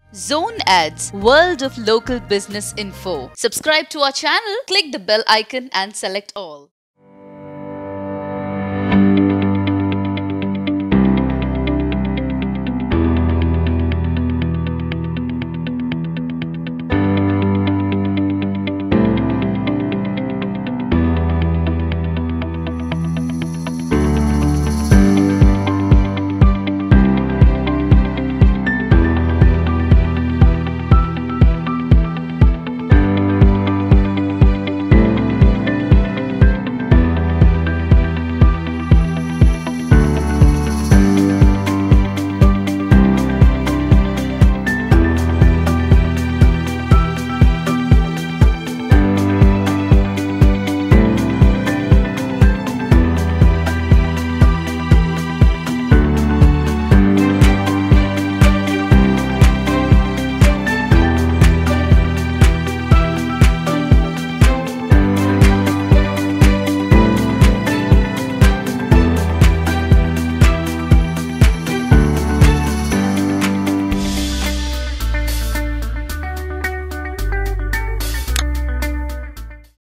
Zone Ads, World of Local Business Info. Subscribe to our channel, click the bell icon and select all.